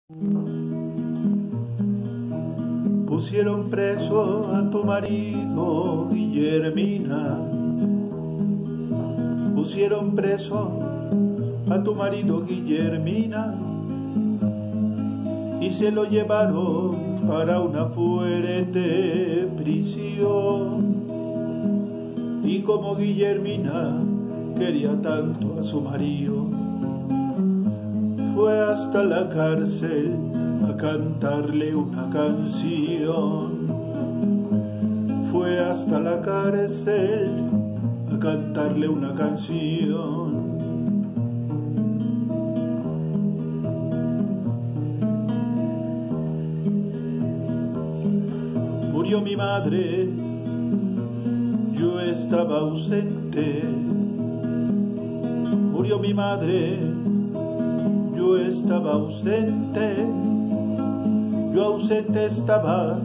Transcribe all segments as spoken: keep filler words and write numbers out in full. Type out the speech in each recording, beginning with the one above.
Pusieron preso a tu marido, Guillermina. Pusieron preso a tu marido, Guillermina, y se lo llevaron para una fuerte prisión. Y como Guillermina quería tanto a su marido, fue hasta la cárcel a cantarle una canción. Fue hasta la cárcel a cantarle una canción. Murió mi madre, yo estaba ausente. Murió mi madre, yo estaba ausente. Yo ausente estaba,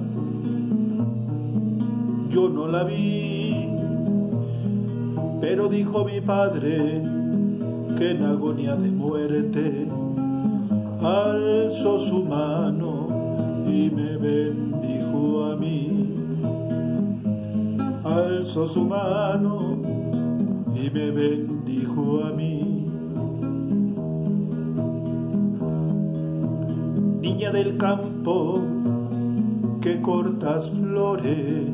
yo no la vi. Pero dijo mi padre que en agonía de muerte alzó su mano y me bendijo a mí. Alzó su mano y me bendijo a mí. Niña del campo que cortas flores,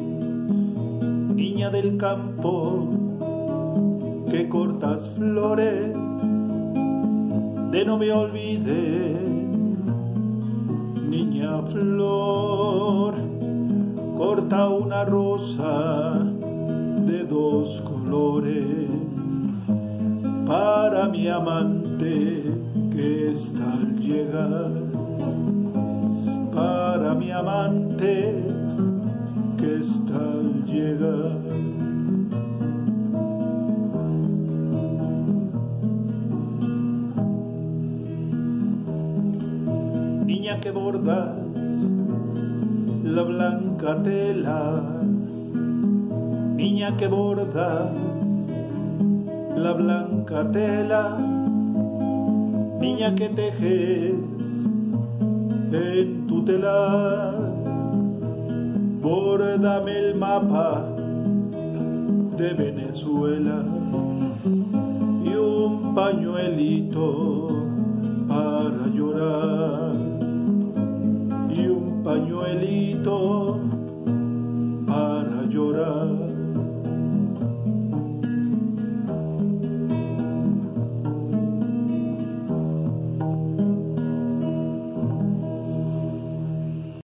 niña del campo que cortas flores, de no me olvides, niña flor, corta una rosa de dos colores para mi amante que está al llegar, para mi amante que está al llegar. Niña que bordas la blanca tela, niña que bordas la blanca tela, niña que tejes en tu telar, bórdame el mapa de Venezuela y un pañuelito para llorar.